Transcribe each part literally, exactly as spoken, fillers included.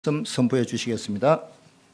말씀 선포해 주시겠습니다.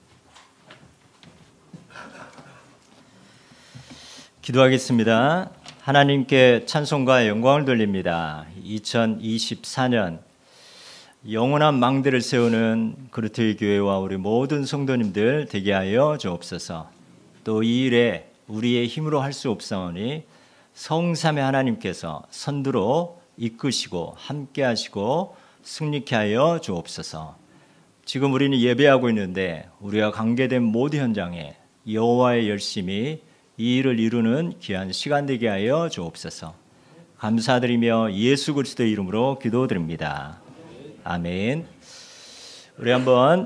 기도하겠습니다. 하나님께 찬송과 영광을 돌립니다. 이천이십사 년 영원한 망대를 세우는 그루트의 교회와 우리 모든 성도님들 되게 하여 주옵소서. 또 이 일에 우리의 힘으로 할 수 없사오니 성삼의 하나님께서 선두로 이끄시고 함께 하시고 승리케 하여 주옵소서. 지금 우리는 예배하고 있는데 우리와 관계된 모든 현장에 여호와의 열심이 이 일을 이루는 귀한 시간 되게 하여 주옵소서. 감사드리며 예수 그리스도의 이름으로 기도드립니다. 아멘. 우리 한번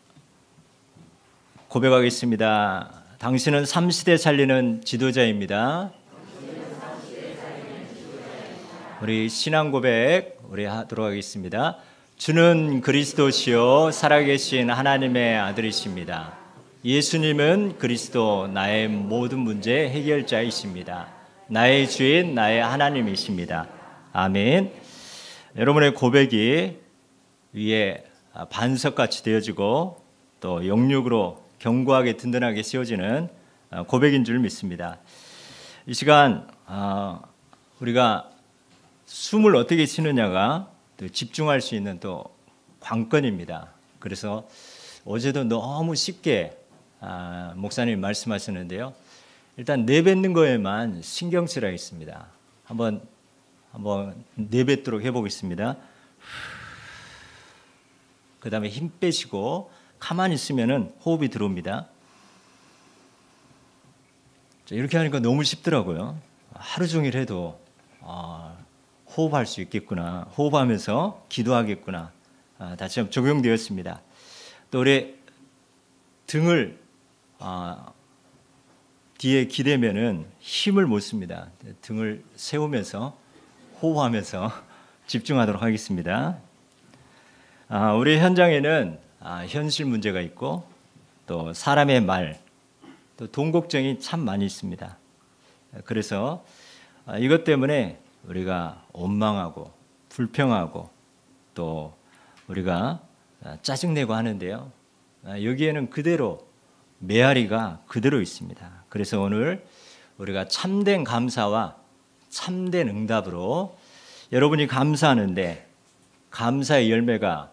고백하겠습니다. 당신은 삼시대 살리는 지도자입니다. 우리 신앙 고백 우리 하도록 하겠습니다. 주는 그리스도시요 살아계신 하나님의 아들이십니다. 예수님은 그리스도 나의 모든 문제 해결자이십니다. 나의 주인 나의 하나님이십니다. 아멘. 여러분의 고백이 위에 반석같이 되어지고 또 영육으로 견고하게 든든하게 세워지는 고백인 줄 믿습니다. 이 시간 우리가 숨을 어떻게 쉬느냐가 또 집중할 수 있는 또 관건입니다. 그래서 어제도 너무 쉽게 아, 목사님 말씀하셨는데요. 일단 내뱉는 거에만 신경 쓰라 했습니다. 한번 한번 내뱉도록 해보겠습니다. 그 다음에 힘 빼시고 가만히 있으면은 호흡이 들어옵니다. 이렇게 하니까 너무 쉽더라고요. 하루 종일 해도 아, 호흡할 수 있겠구나, 호흡하면서 기도하겠구나, 아, 다시 한번 적용되었습니다. 또 우리 등을 아, 뒤에 기대면은 힘을 못 씁니다. 등을 세우면서 호흡하면서 집중하도록 하겠습니다. 아, 우리 현장에는 아, 현실 문제가 있고 또 사람의 말, 또 돈 걱정이 참 많이 있습니다. 그래서 아, 이것 때문에 우리가 원망하고 불평하고 또 우리가 짜증내고 하는데요. 여기에는 그대로 메아리가 그대로 있습니다. 그래서 오늘 우리가 참된 감사와 참된 응답으로 여러분이 감사하는데 감사의 열매가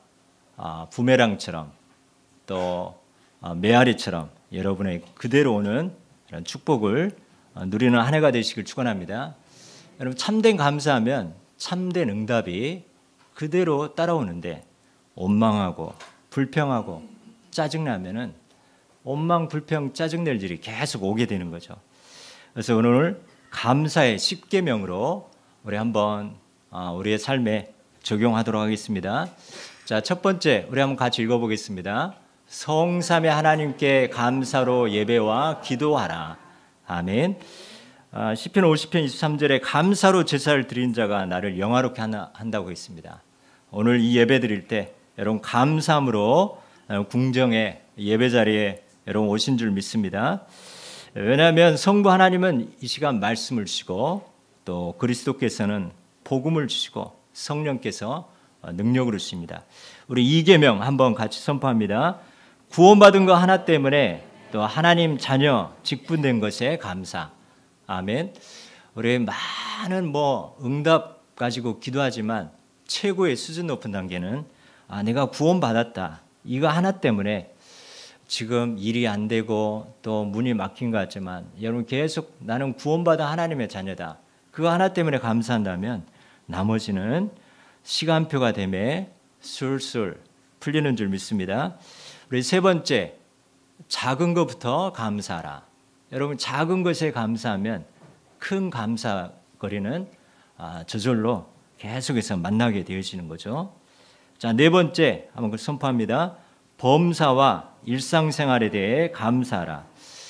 부메랑처럼 또 메아리처럼 여러분의 그대로 오는 이런 축복을 누리는 한 해가 되시길 축원합니다. 여러분 참된 감사하면 참된 응답이 그대로 따라오는데 원망하고 불평하고 짜증나면은 원망 불평 짜증낼 일이 계속 오게 되는 거죠. 그래서 오늘 감사의 십계명으로 우리 한번 우리의 삶에 적용하도록 하겠습니다. 자, 첫 번째 우리 한번 같이 읽어보겠습니다. 성삼의 하나님께 감사로 예배와 기도하라. 아멘. 아, 시편 오십 편 이십삼 절에 감사로 제사를 드린 자가 나를 영화롭게 한다고 했습니다. 오늘 이 예배 드릴 때 여러분 감사함으로 궁정의 예배 자리에 여러분 오신 줄 믿습니다. 왜냐하면 성부 하나님은 이 시간 말씀을 주시고 또 그리스도께서는 복음을 주시고 성령께서 능력을 주십니다. 우리 이 계명 한번 같이 선포합니다. 구원받은 거 하나 때문에 또 하나님 자녀 직분된 것에 감사. 아멘. 우리 많은 뭐 응답 가지고 기도하지만 최고의 수준 높은 단계는 아, 내가 구원받았다. 이거 하나 때문에 지금 일이 안 되고 또 문이 막힌 것 같지만 여러분 계속 나는 구원받은 하나님의 자녀다. 그거 하나 때문에 감사한다면 나머지는 시간표가 되매 술술 풀리는 줄 믿습니다. 우리 세 번째 작은 것부터 감사하라. 여러분 작은 것에 감사하면 큰 감사거리는 저절로 계속해서 만나게 되어지는 거죠. 자, 네 번째 한번 선포합니다. 범사와 일상생활에 대해 감사하라.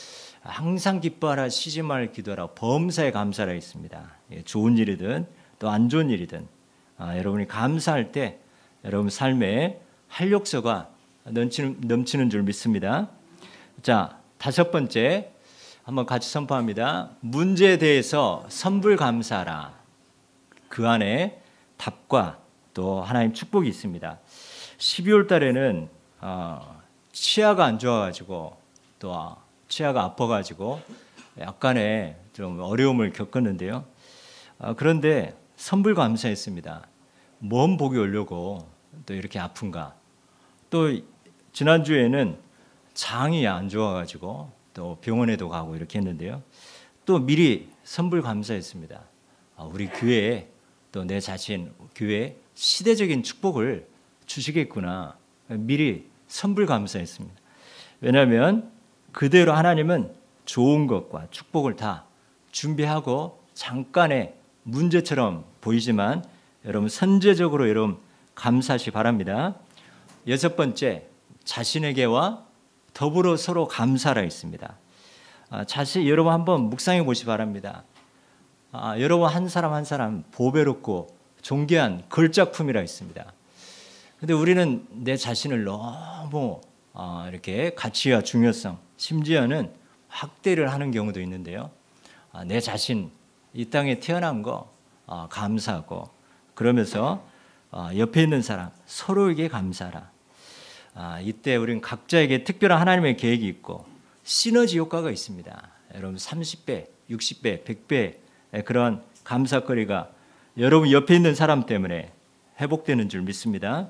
항상 기뻐하라, 쉬지 말 기도하라. 범사에 감사하라 있습니다. 좋은 일이든 또 안 좋은 일이든 아, 여러분이 감사할 때 여러분 삶에 활력소가 넘치는, 넘치는 줄 믿습니다. 자, 다섯 번째 한번 같이 선포합니다. 문제에 대해서 선불 감사하라. 그 안에 답과 또 하나님 축복이 있습니다. 십이월 달에는 어, 치아가 안 좋아가지고 또 치아가 아파가지고 약간의 좀 어려움을 겪었는데요. 어, 그런데 선불감사했습니다. 뭔 복이 오려고 또 이렇게 아픈가. 또 지난주에는 장이 안 좋아가지고 또 병원에도 가고 이렇게 했는데요. 또 미리 선불감사했습니다. 아, 우리 교회에 또 내 자신 교회에 시대적인 축복을 주시겠구나. 미리 선불감사했습니다. 왜냐하면 그대로 하나님은 좋은 것과 축복을 다 준비하고 잠깐의 문제처럼 보이지만 여러분 선제적으로 여러분 감사하시 바랍니다. 여섯 번째, 자신에게와 더불어 서로 감사라 있습니다. 아, 자신 여러분 한번 묵상해 보시 바랍니다. 아, 여러분 한 사람 한 사람 보배롭고 존귀한 걸작품이라 있습니다. 근데 우리는 내 자신을 너무 아, 이렇게 가치와 중요성, 심지어는 확대를 하는 경우도 있는데요. 아, 내 자신 이 땅에 태어난 거 아, 감사하고 그러면서 아, 옆에 있는 사람 서로에게 감사하라. 아, 이때 우리는 각자에게 특별한 하나님의 계획이 있고 시너지 효과가 있습니다. 여러분 삼십 배, 육십 배, 백 배의 그런 감사거리가 여러분 옆에 있는 사람 때문에 회복되는 줄 믿습니다.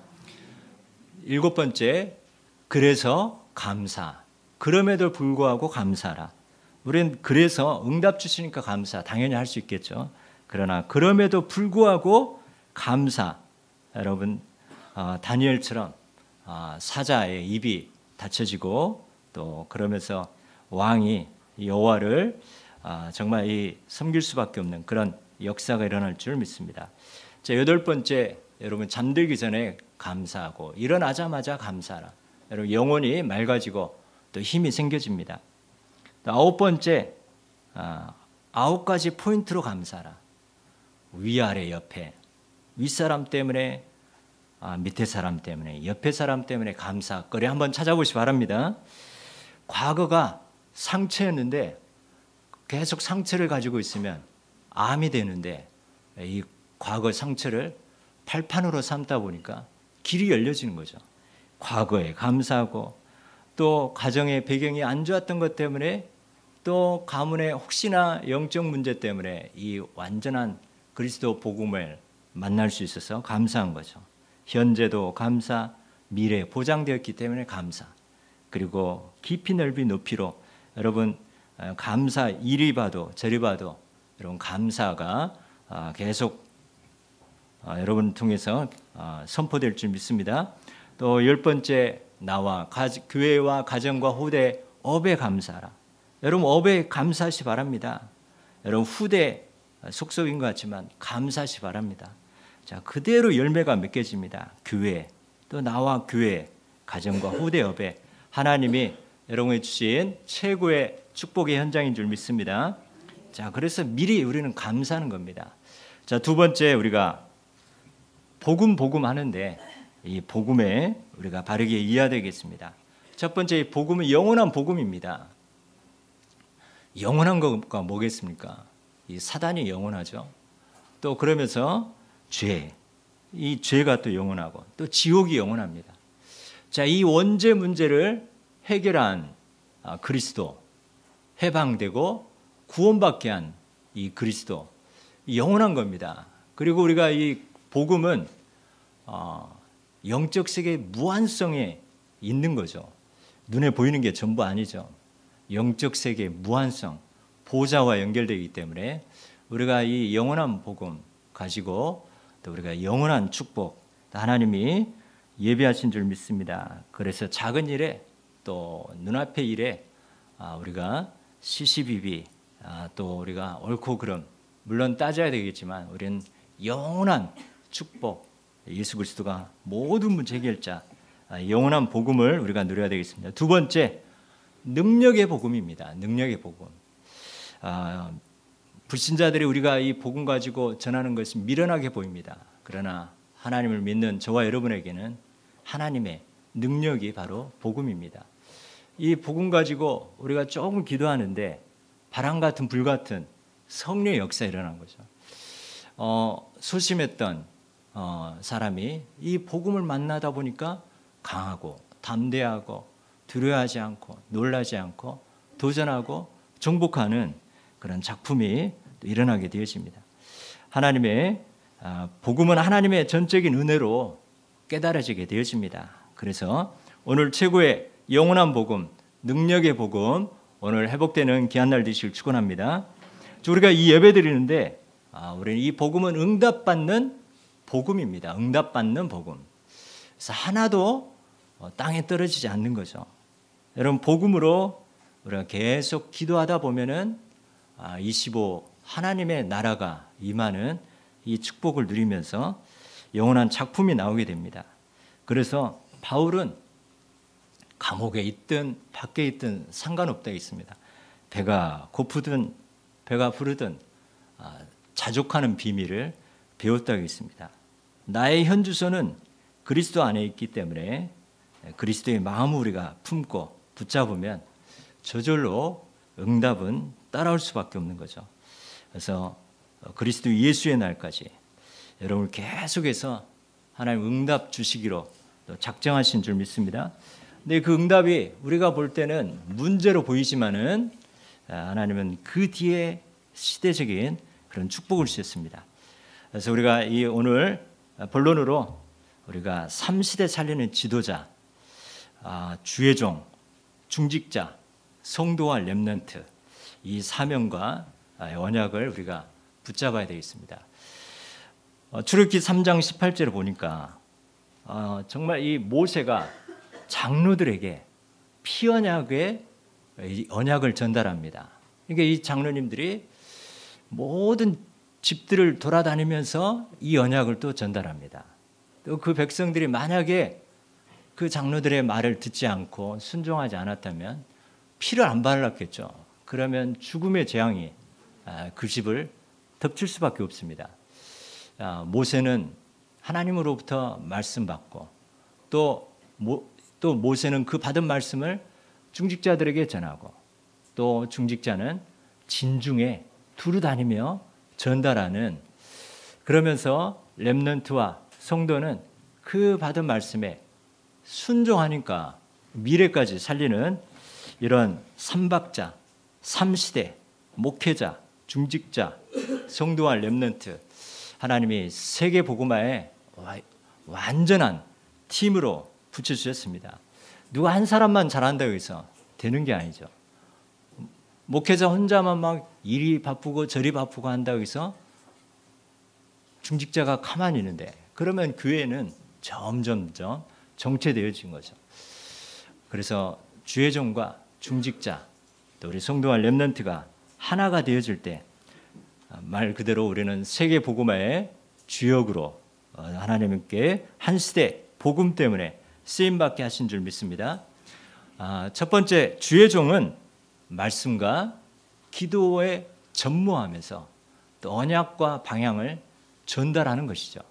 일곱 번째, 그래서 감사. 그럼에도 불구하고 감사하라. 우리는 그래서 응답 주시니까 감사 당연히 할 수 있겠죠. 그러나 그럼에도 불구하고 감사. 여러분 어, 다니엘처럼 어, 사자의 입이 닫혀지고 또 그러면서 왕이 여호와를 어, 정말 이 섬길 수밖에 없는 그런 역사가 일어날 줄 믿습니다. 자, 여덟 번째, 여러분 잠들기 전에 감사하고 일어나자마자 감사하라. 여러분 영혼이 맑아지고 또 힘이 생겨집니다. 또 아홉 번째, 아, 아홉 가지 포인트로 감사하라. 위아래 옆에 윗사람 때문에 아, 밑에 사람 때문에 옆에 사람 때문에 감사거리 한번 찾아보시 바랍니다. 과거가 상처였는데 계속 상처를 가지고 있으면 암이 되는데 이 과거 상처를 발판으로 삼다 보니까 길이 열려지는 거죠. 과거에 감사하고 또 가정의 배경이 안 좋았던 것 때문에 또 가문의 혹시나 영적 문제 때문에 이 완전한 그리스도 복음을 만날 수 있어서 감사한 거죠. 현재도 감사, 미래 보장되었기 때문에 감사. 그리고 깊이 넓이 높이로 여러분 감사 이리 봐도 저리 봐도 여러분 감사가 계속 여러분 통해서 선포될 줄 믿습니다. 또 열 번째, 나와 교회와 가정과 후대 업에 감사하라. 여러분 업에 감사하시 바랍니다. 여러분 후대 속속인 것 같지만 감사하시 바랍니다. 자, 그대로 열매가 맺겨집니다. 교회, 또 나와 교회, 가정과 후대 업에 하나님이 여러분이 주신 최고의 축복의 현장인 줄 믿습니다. 자, 그래서 미리 우리는 감사하는 겁니다. 자, 두 번째, 우리가 복음 복음 하는데 이 복음에 우리가 바르게 이해해야 되겠습니다. 첫 번째, 복음은 영원한 복음입니다. 영원한 것과 뭐겠습니까? 이 사단이 영원하죠. 또 그러면서 죄, 이 죄가 또 영원하고 또 지옥이 영원합니다. 자, 이 원죄 문제를 해결한 그리스도, 해방되고 구원받게 한 이 그리스도, 영원한 겁니다. 그리고 우리가 이 복음은 어, 영적 세계의 무한성에 있는 거죠. 눈에 보이는 게 전부 아니죠. 영적 세계의 무한성, 보좌와 연결되기 때문에 우리가 이 영원한 복음 가지고 또 우리가 영원한 축복, 하나님이 예비하신 줄 믿습니다. 그래서 작은 일에 또 눈앞의 일에 우리가 시시비비 또 우리가 옳고 그름 물론 따져야 되겠지만 우리는 영원한 축복, 예수 그리스도가 모든 문제 해결자, 영원한 복음을 우리가 누려야 되겠습니다. 두 번째, 능력의 복음입니다. 능력의 복음. 아, 불신자들이 우리가 이 복음 가지고 전하는 것이 미련하게 보입니다. 그러나 하나님을 믿는 저와 여러분에게는 하나님의 능력이 바로 복음입니다. 이 복음 가지고 우리가 조금 기도하는데 바람 같은 불 같은 성령의 역사 일어난 거죠. 어, 소심했던 어, 사람이 이 복음을 만나다 보니까 강하고 담대하고 두려워하지 않고 놀라지 않고 도전하고 정복하는 그런 작품이 일어나게 되어집니다. 하나님의 복음은 하나님의 전적인 은혜로 깨달아지게 되어집니다. 그래서 오늘 최고의 영원한 복음, 능력의 복음, 오늘 회복되는 귀한 날 되시길 축원합니다. 우리가 이 예배 드리는데 우리는 이 복음은 응답받는 복음입니다. 응답받는 복음. 그래서 하나도 땅에 떨어지지 않는 거죠. 여러분, 복음으로 우리가 계속 기도하다 보면은 이십오 하나님의 나라가 임하는 이 축복을 누리면서 영원한 작품이 나오게 됩니다. 그래서 바울은 감옥에 있든 밖에 있든 상관없다 했습니다. 배가 고프든 배가 부르든 자족하는 비밀을 배웠다고 했습니다. 나의 현주소는 그리스도 안에 있기 때문에 그리스도의 마음을 우리가 품고 붙잡으면 저절로 응답은 따라올 수밖에 없는 거죠. 그래서 그리스도 예수의 날까지 여러분을 계속해서 하나님 응답 주시기로 작정하신 줄 믿습니다. 근데 그 응답이 우리가 볼 때는 문제로 보이지만은 하나님은 그 뒤에 시대적인 그런 축복을 주셨습니다. 그래서 우리가 이 오늘 본론으로 우리가 삼 시대 살리는 지도자, 주의 종, 중직자, 성도와 렘넌트, 이 사명과 언약을 우리가 붙잡아야 되겠습니다. 출애굽기 삼 장 십팔 절을 보니까 정말 이 모세가 장로들에게 피언약의 언약을 전달합니다. 그러니까 이 장로님들이 모든 집들을 돌아다니면서 이 언약을 또 전달합니다. 또 그 백성들이 만약에 그 장로들의 말을 듣지 않고 순종하지 않았다면 피를 안 발랐겠죠. 그러면 죽음의 재앙이 그 집을 덮칠 수밖에 없습니다. 모세는 하나님으로부터 말씀 받고 또, 모, 또 모세는 그 받은 말씀을 중직자들에게 전하고 또 중직자는 진중에 두루 다니며 전달하는, 그러면서 렘넌트와 성도는 그 받은 말씀에 순종하니까 미래까지 살리는 이런 삼박자, 삼시대, 목회자, 중직자, 성도와 렘넌트, 하나님이 세계 복음화에 완전한 팀으로 붙여주셨습니다. 누가 한 사람만 잘한다고 해서 되는 게 아니죠. 목회자 혼자만 막 이리 바쁘고 저리 바쁘고 한다고 해서 중직자가 가만히 있는데, 그러면 교회는 점점점 정체되어진 거죠. 그래서 주의 종과 중직자, 또 우리 성도와 렘넌트가 하나가 되어질 때 말 그대로 우리는 세계 복음화의 주역으로 하나님께 한 시대 복음 때문에 쓰임받게 하신 줄 믿습니다. 첫 번째, 주의 종은 말씀과 기도에 전무하면서 또 언약과 방향을 전달하는 것이죠.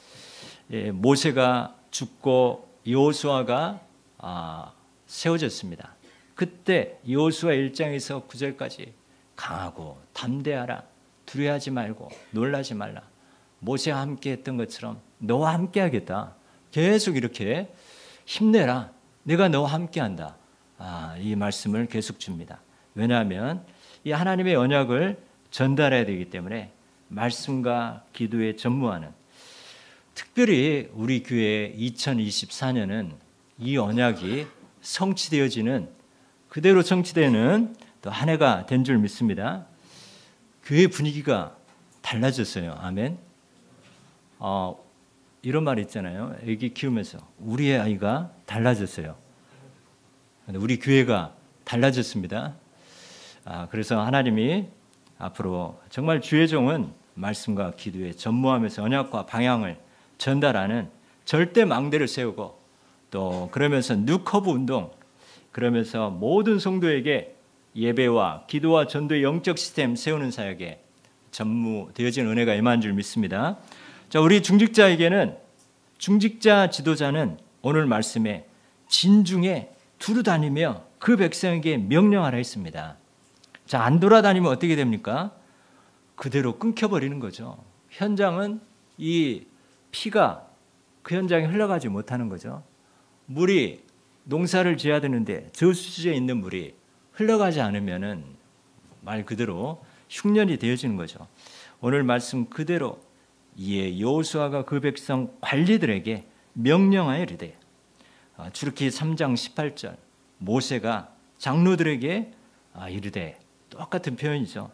모세가 죽고 여호수아가 세워졌습니다. 그때 여호수아 일 장에서 구 절까지 강하고 담대하라, 두려워하지 말고 놀라지 말라, 모세와 함께 했던 것처럼 너와 함께 하겠다, 계속 이렇게 힘내라, 내가 너와 함께 한다, 아, 이 말씀을 계속 줍니다. 왜냐하면 이 하나님의 언약을 전달해야 되기 때문에 말씀과 기도에 전무하는, 특별히 우리 교회 이천이십사 년은 이 언약이 성취되어지는, 그대로 성취되는 또 한 해가 된 줄 믿습니다. 교회 분위기가 달라졌어요. 아멘. 어, 이런 말 있잖아요. 애기 키우면서 우리의 아이가 달라졌어요. 우리 교회가 달라졌습니다. 아, 그래서 하나님이 앞으로 정말 주의 종은 말씀과 기도에 전무하면서 언약과 방향을 전달하는 절대 망대를 세우고, 또 그러면서 뉴커브 운동, 그러면서 모든 성도에게 예배와 기도와 전도의 영적 시스템 세우는 사역에 전무되어진 은혜가 임한 줄 믿습니다. 자, 우리 중직자에게는, 중직자 지도자는 오늘 말씀에 진중에 두루 다니며 그 백성에게 명령하라 했습니다. 자, 안 돌아다니면 어떻게 됩니까? 그대로 끊겨버리는 거죠. 현장은 이 피가 그 현장에 흘러가지 못하는 거죠. 물이 농사를 지어야 되는데 저수지에 있는 물이 흘러가지 않으면은 말 그대로 흉년이 되어지는 거죠. 오늘 말씀 그대로 이에 여호수아가 그 백성 관리들에게 명령하여 이르되, 출애굽기 삼 장 십팔 절 모세가 장로들에게 이르되, 똑같은 표현이죠.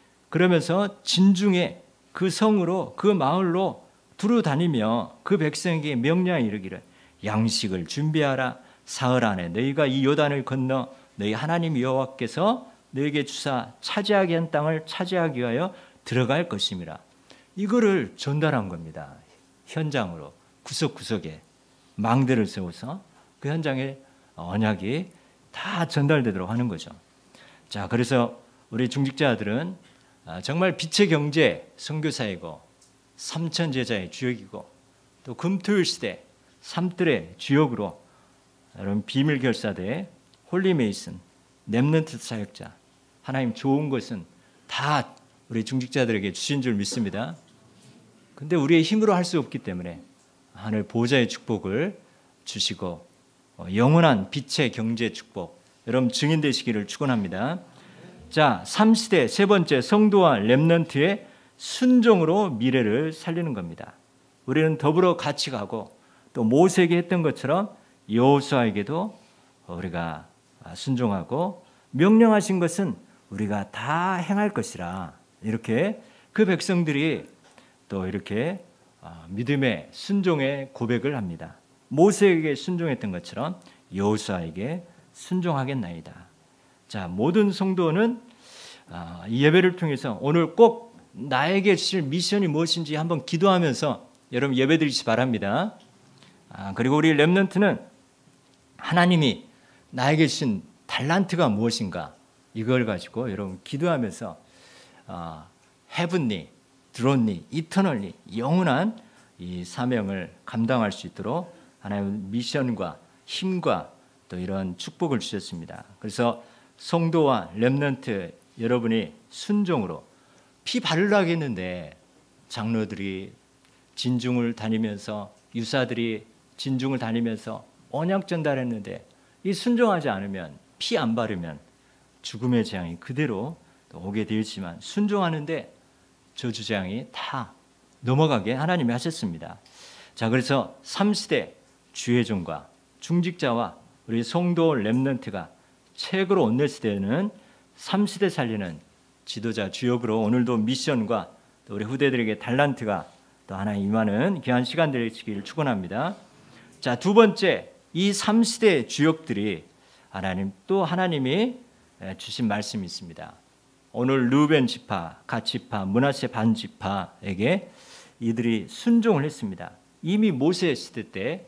그러면서 진중에 그 성으로 그 마을로 두루 다니며 그 백성에게 명령하여 이르기를, 양식을 준비하라. 사흘 안에 너희가 이 요단을 건너 너희 하나님 여호와께서 너희에게 주사 차지하게 한 땅을 차지하기 위하여 들어갈 것임이라. 이거를 전달한 겁니다. 현장으로 구석구석에 망대를 세워서 그 현장에 언약이 다 전달되도록 하는 거죠. 자, 그래서 우리 중직자들은 정말 빛의 경제 선교사이고 삼천 제자의 주역이고 또 금토일 시대 삼뜰의 주역으로 여러분 비밀 결사대, 홀리메이슨, 렘넌트 사역자, 하나님 좋은 것은 다 우리 중직자들에게 주신 줄 믿습니다. 근데 우리의 힘으로 할 수 없기 때문에 하늘 보좌의 축복을 주시고 영원한 빛의 경제 축복 여러분 증인 되시기를 축원합니다. 자, 삼 시대 세 번째, 성도와 렘넌트의 순종으로 미래를 살리는 겁니다. 우리는 더불어 같이 가고 또 모세에게 했던 것처럼 여호수아에게도 우리가 순종하고 명령하신 것은 우리가 다 행할 것이라, 이렇게 그 백성들이 또 이렇게 믿음의 순종의 고백을 합니다. 모세에게 순종했던 것처럼 여호수아에게 순종하겠나이다. 자, 모든 성도는 이 예배를 통해서 오늘 꼭 나에게 주실 미션이 무엇인지 한번 기도하면서 여러분 예배드리시 바랍니다. 그리고 우리 렘넌트는 하나님이 나에게 주신 달란트가 무엇인가, 이걸 가지고 여러분 기도하면서 헤븐리, 드론리, 이터널리, 영원한 이 사명을 감당할 수 있도록 하나님의 미션과 힘과 또 이런 축복을 주셨습니다. 그래서 성도와 렘넌트 여러분이 순종으로 피 바르려고 했는데 장로들이 진중을 다니면서 유사들이 진중을 다니면서 언약 전달했는데 이 순종하지 않으면, 피 안 바르면 죽음의 재앙이 그대로 오게 되었지만 순종하는데 저주 재앙이 다 넘어가게 하나님이 하셨습니다. 자, 그래서 삼 시대 주의 종과 중직자와 우리 성도 렘넌트가 책으로 온낼 시대는 삼 시대 살리는 지도자 주역으로 오늘도 미션과 또 우리 후대들에게 달란트가 또 하나 임하는 귀한 시간 되시기를 축원합니다. 자, 두 번째, 이 삼 시대 주역들이 하나님 또 하나님이 주신 말씀이 있습니다. 오늘 르우벤 지파, 갓 지파, 므낫세 반 지파에게 이들이 순종을 했습니다. 이미 모세 시대 때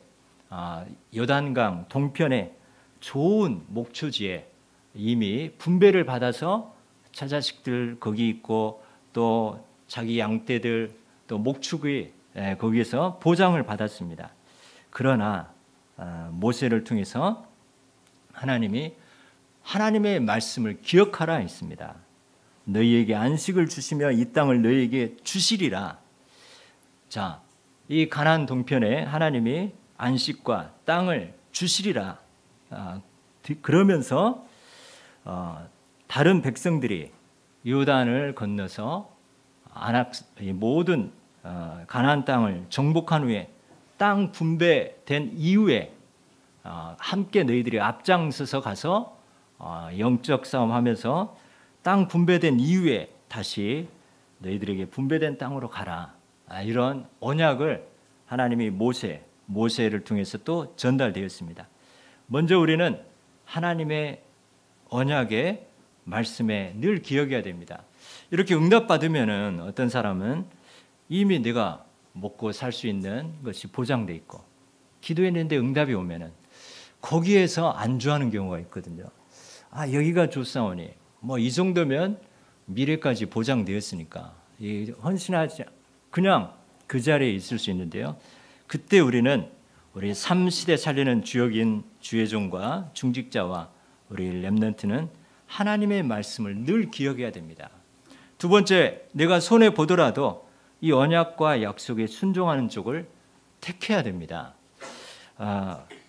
요단강 동편에 좋은 목초지에 이미 분배를 받아서 처자식들 거기 있고 또 자기 양떼들 또 목축이 거기에서 보장을 받았습니다. 그러나 모세를 통해서 하나님이 하나님의 말씀을 기억하라 했습니다. 너희에게 안식을 주시며 이 땅을 너희에게 주시리라. 자, 이 가나안 동편에 하나님이 안식과 땅을 주시리라. 그러면서 다른 백성들이 요단을 건너서 아낙 모든 가나안 땅을 정복한 후에 땅 분배된 이후에 함께 너희들이 앞장서서 가서 영적 싸움하면서 땅 분배된 이후에 다시 너희들에게 분배된 땅으로 가라. 이런 언약을 하나님이 모세, 모세를 통해서 또 전달되었습니다. 먼저 우리는 하나님의 언약의 말씀에 늘 기억해야 됩니다. 이렇게 응답받으면은 어떤 사람은 이미 내가 먹고 살 수 있는 것이 보장돼 있고 기도했는데 응답이 오면은 거기에서 안주하는 경우가 있거든요. 아, 여기가 좋사오니 뭐 이 정도면 미래까지 보장되었으니까 헌신하지 그냥 그 자리에 있을 수 있는데요. 그때 우리는 우리 삼 시대 살리는 주역인 주의 종과 중직자와 우리 렘넌트는 하나님의 말씀을 늘 기억해야 됩니다. 두 번째, 내가 손해 보더라도 이 언약과 약속에 순종하는 쪽을 택해야 됩니다. 아,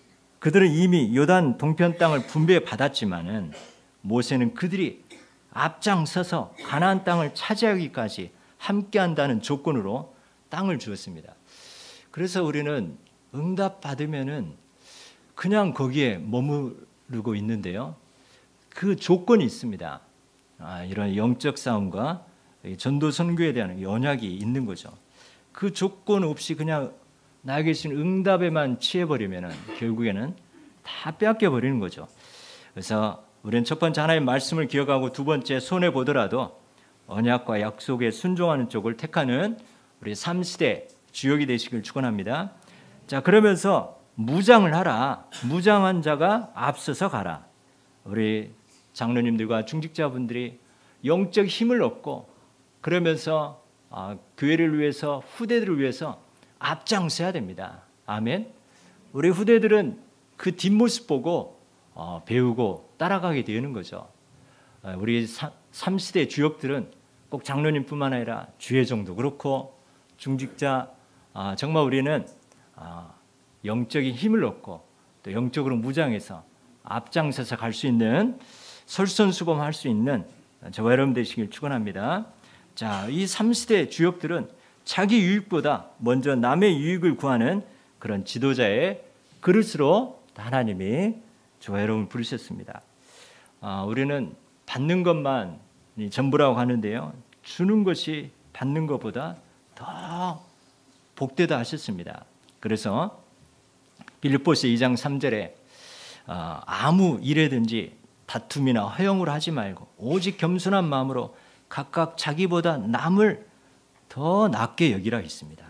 그들은 이미 요단 동편 땅을 분배받았지만은 모세는 그들이 앞장서서 가나안 땅을 차지하기까지 함께한다는 조건으로 땅을 주었습니다. 그래서 우리는 응답 받으면은 그냥 거기에 머무르고 있는데요. 그 조건이 있습니다. 아, 이런 영적 싸움과 전도 선교에 대한 연약이 있는 거죠. 그 조건 없이 그냥 나에게 주신 응답에만 취해버리면은 결국에는 다 빼앗겨 버리는 거죠. 그래서 우리는 첫 번째 하나님의 말씀을 기억하고 두 번째 손해 보더라도 언약과 약속에 순종하는 쪽을 택하는 우리 삼 시대 주역이 되시길 축원합니다. 자, 그러면서 무장을 하라. 무장한 자가 앞서서 가라. 우리 장로님들과 중직자분들이 영적 힘을 얻고 그러면서 아, 교회를 위해서 후대들을 위해서 앞장서야 됩니다. 아멘. 우리 후대들은 그 뒷모습 보고 어, 배우고 따라가게 되는 거죠. 어, 우리 삼 시대 주역들은 꼭 장로님뿐만 아니라 주회종도 그렇고 중직자 아, 정말 우리는 아, 영적인 힘을 얻고 또 영적으로 무장해서 앞장서서 갈 수 있는 솔선수범할 수 있는 저와 여러분 되시길 축원합니다. 자, 이 삼 시대 주역들은 자기 유익보다 먼저 남의 유익을 구하는 그런 지도자의 그릇으로 하나님이 저와 여러분을 부르셨습니다. 아, 우리는 받는 것만 전부라고 하는데요. 주는 것이 받는 것보다 더 복되다 하셨습니다. 그래서 빌립보서 이 장 삼 절에 어, 아무 일에든지 다툼이나 허용을 하지 말고 오직 겸손한 마음으로 각각 자기보다 남을 더 낫게 여기라 했습니다.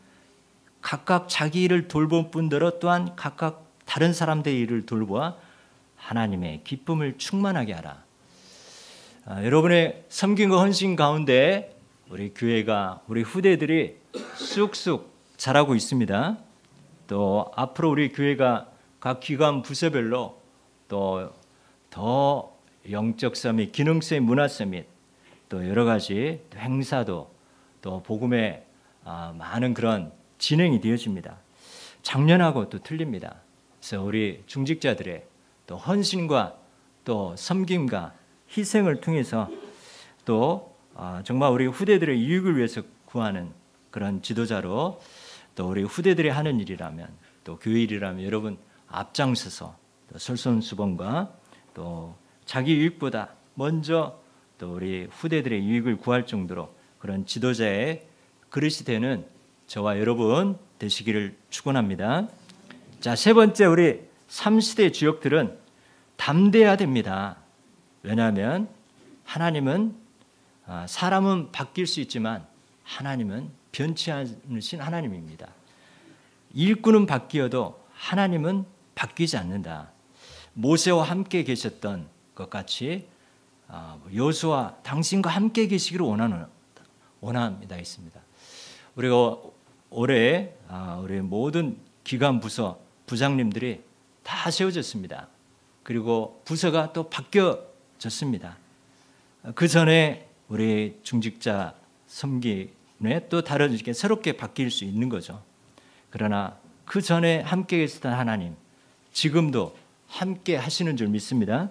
각각 자기 일을 돌볼 뿐더러 또한 각각 다른 사람들의 일을 돌보아 하나님의 기쁨을 충만하게 하라. 아, 여러분의 섬김과 헌신 가운데 우리 교회가 우리 후대들이 쑥쑥 자라고 있습니다. 또 앞으로 우리 교회가 각 기관 부서별로 또 더 영적 서밋, 기능성의 문화 서밋, 또 여러 가지 행사도 또 복음의 아, 많은 그런 진행이 되어집니다. 작년하고 또 틀립니다. 그래서 우리 중직자들의 또 헌신과 또 섬김과 희생을 통해서 또 아, 정말 우리 후대들의 유익을 위해서 구하는 그런 지도자로 또 우리 후대들이 하는 일이라면 또 교회 일이라면 여러분 앞장서서 또 솔선수범과 또 자기 유익보다 먼저 또 우리 후대들의 유익을 구할 정도로 그런 지도자의 그릇이 되는 저와 여러분 되시기를 축원합니다. 자, 세 번째 우리 삼 시대 주역들은 담대해야 됩니다. 왜냐하면 하나님은 사람은 바뀔 수 있지만 하나님은 변치 않으신 하나님입니다. 일꾼은 바뀌어도 하나님은 바뀌지 않는다. 모세와 함께 계셨던 것 같이 여호수아 당신과 함께 계시기를 원하는 원합니다 했습니다. 우리가 올해 우리 모든 기관 부서 부장님들이 다 세워졌습니다. 그리고 부서가 또 바뀌어졌습니다. 그 전에 우리 중직자 섬김에 또 다른 이렇게 새롭게 바뀔 수 있는 거죠. 그러나 그 전에 함께 계시던 하나님, 지금도 함께 하시는 줄 믿습니다.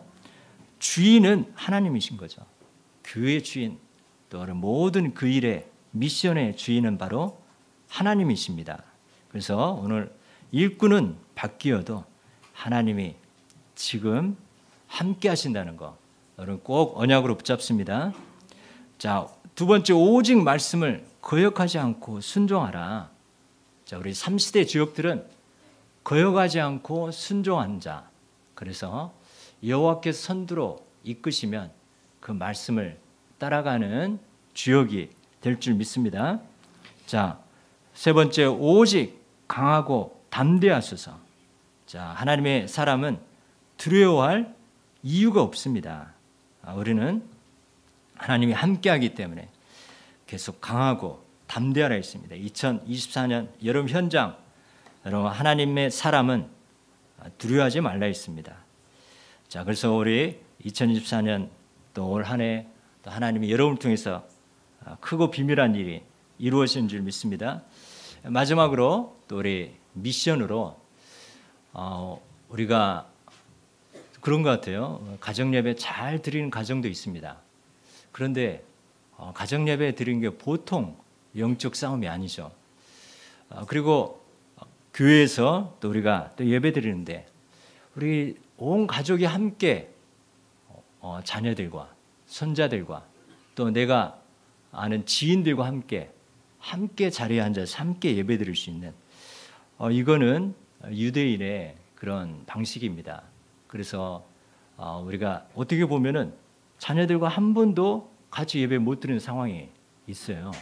주인은 하나님이신 거죠. 교회 주인, 또 모든 그 일의 미션의 주인은 바로 하나님이십니다. 그래서 오늘 일꾼은 바뀌어도 하나님이 지금 함께 하신다는 거 여러분 꼭 언약으로 붙잡습니다. 자, 두 번째 오직 말씀을 거역하지 않고 순종하라. 자, 우리 삼 시대 주역들은 거역하지 않고 순종한 자. 그래서 여호와께서 선두로 이끄시면 그 말씀을 따라가는 주역이 될 줄 믿습니다. 자, 세 번째 오직 강하고 담대하소서. 자, 하나님의 사람은 두려워할 이유가 없습니다. 우리는 하나님이 함께하기 때문에 계속 강하고 담대하라 했습니다. 이천이십사 년 여름 현장, 여러분 하나님의 사람은 두려워하지 말라 했습니다. 자, 그래서 우리 이천이십사 년 또 올 한 해 또 하나님이 여러분을 통해서 크고 비밀한 일이 이루어지는 줄 믿습니다. 마지막으로 또 우리 미션으로 어, 우리가 그런 것 같아요. 가정 예배 잘 드리는 가정도 있습니다. 그런데 어, 가정 예배 드리는 게 보통 영적 싸움이 아니죠. 어, 그리고 교회에서 또 우리가 또 예배 드리는데 우리 온 가족이 함께 어, 자녀들과 손자들과 또 내가 아는 지인들과 함께 함께 자리에 앉아서 함께 예배 드릴 수 있는 어, 이거는 유대인의 그런 방식입니다. 그래서 어, 우리가 어떻게 보면은 자녀들과 한 번도 같이 예배 못 드리는 상황이 있어요.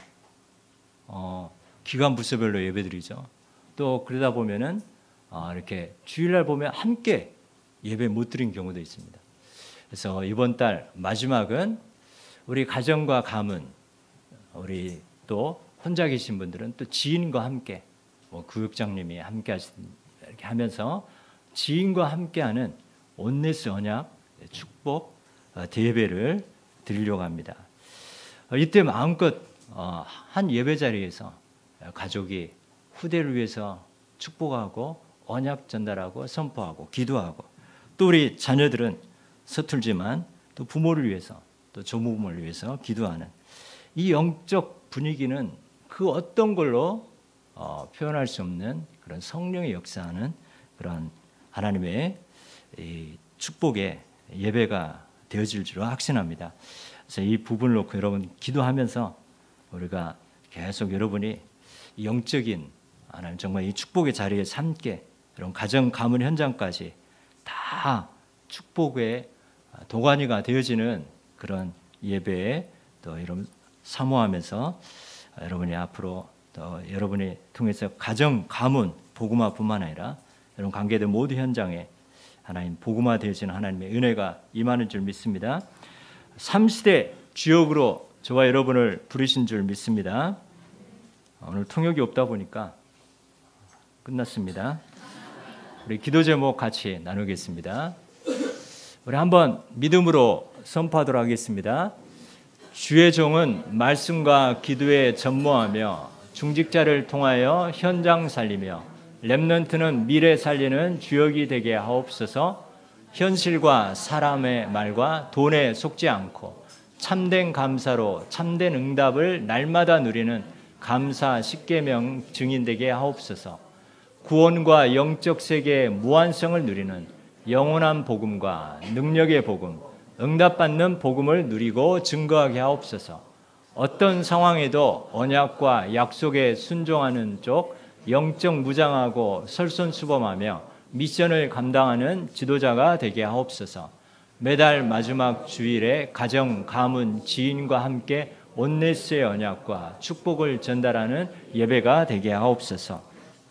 어, 기간 부서별로 예배 드리죠. 또 그러다 보면은 어, 이렇게 주일날 보면 함께 예배 못 드린 경우도 있습니다. 그래서 이번 달 마지막은 우리 가정과 가문, 우리 또 혼자 계신 분들은 또 지인과 함께, 뭐 구육장님이 함께 하시, 이렇게 하면서 지인과 함께하는 온네스 언약 축복 대예배를 드리려고 합니다. 이때 마음껏 한 예배 자리에서 가족이 후대를 위해서 축복하고 언약 전달하고 선포하고 기도하고 또 우리 자녀들은 서툴지만 또 부모를 위해서 또 조부모를 위해서 기도하는 이 영적 분위기는 그 어떤 걸로 어, 표현할 수 없는 그런 성령의 역사하는 그런 하나님의 이 축복의 예배가 되어질 줄 확신합니다. 그래서 이 부분을 놓고 여러분 기도하면서 우리가 계속 여러분이 영적인 하나님 정말 이 축복의 자리에 함께 이런 가정 가문 현장까지 다 축복의 도가니가 되어지는 그런 예배에 또 이런 사모하면서 여러분이 앞으로 또 여러분이 통해서 가정 가문 복음화뿐만 아니라 이런 관계들 모두 현장에 하나님 복음화 되어지는 하나님의 은혜가 임하는 줄 믿습니다. 삼 시대 주역으로 저와 여러분을 부르신 줄 믿습니다. 오늘 통역이 없다 보니까 끝났습니다. 우리 기도 제목 같이 나누겠습니다. 우리 한번 믿음으로 선포하도록 하겠습니다. 주의 종은 말씀과 기도에 전무하며 중직자를 통하여 현장 살리며 렘넌트는 미래 살리는 주역이 되게 하옵소서. 현실과 사람의 말과 돈에 속지 않고 참된 감사로 참된 응답을 날마다 누리는 감사 십계명 증인 되게 하옵소서. 구원과 영적 세계의 무한성을 누리는 영원한 복음과 능력의 복음, 응답받는 복음을 누리고 증거하게 하옵소서. 어떤 상황에도 언약과 약속에 순종하는 쪽 영적 무장하고 설선수범하며 미션을 감당하는 지도자가 되게 하옵소서. 매달 마지막 주일에 가정, 가문, 지인과 함께 온네스의 언약과 축복을 전달하는 예배가 되게 하옵소서.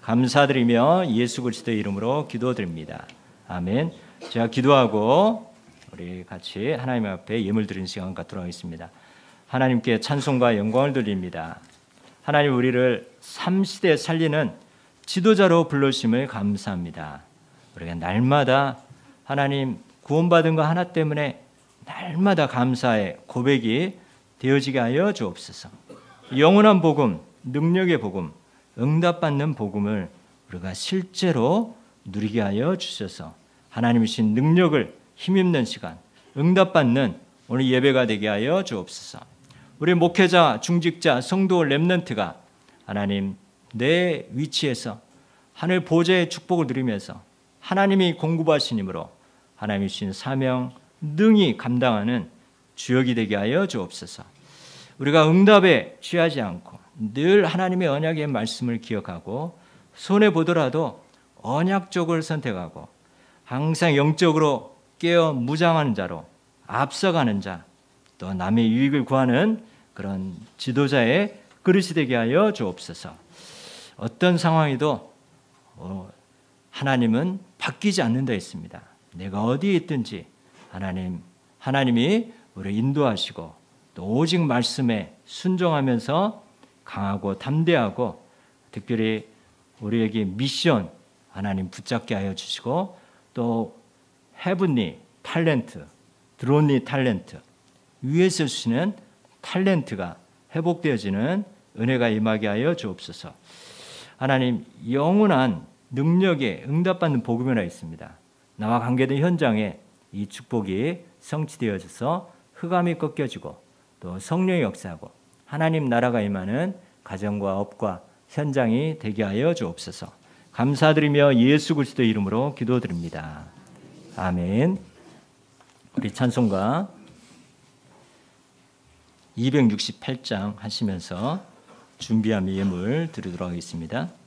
감사드리며 예수 그리스도의 이름으로 기도드립니다. 아멘. 제가 기도하고 우리 같이 하나님 앞에 예물 드리는 시간 갖도록 하겠습니다. 하나님께 찬송과 영광을 드립니다. 하나님 우리를 삼 시대 살리는 지도자로 불러주심을 감사합니다. 우리가 날마다 하나님 구원받은 거 하나 때문에 날마다 감사의 고백이 되어지게 하여 주옵소서. 영원한 복음, 능력의 복음, 응답받는 복음을 우리가 실제로 누리게 하여 주셔서 하나님이 주신 능력을 힘입는 시간, 응답받는 오늘 예배가 되게 하여 주옵소서. 우리 목회자, 중직자, 성도, 렘넌트가 하나님 내 위치에서 하늘 보좌의 축복을 누리면서 하나님이 공급하신 힘으로 하나님이 주신 사명 능히 감당하는 주역이 되게 하여 주옵소서. 우리가 응답에 취하지 않고 늘 하나님의 언약의 말씀을 기억하고 손해 보더라도 언약 쪽을 선택하고 항상 영적으로 깨어 무장하는 자로 앞서가는 자, 또 남의 유익을 구하는 그런 지도자의 그릇이 되게 하여 주옵소서. 어떤 상황에도 하나님은 바뀌지 않는다 했습니다. 내가 어디에 있든지 하나님, 하나님이 우리를 인도하시고 또 오직 말씀에 순종하면서 강하고 담대하고 특별히 우리에게 미션 하나님 붙잡게 하여 주시고 또 헤븐리 탤런트, 드론리 탤런트 위에서 주시는 탤런트가 회복되어지는 은혜가 임하게 하여 주옵소서. 하나님 영원한 능력에 응답받는 복음이 하나 있습니다. 나와 관계된 현장에 이 축복이 성취되어져서 흑암이 꺾여지고 또 성령의 역사하고 하나님 나라가 임하는 가정과 업과 현장이 되게 하여 주옵소서. 감사드리며 예수 그리스도의 이름으로 기도드립니다. 아멘. 우리 찬송가 이백육십팔 장 하시면서 준비한 예물 드리도록 하겠습니다.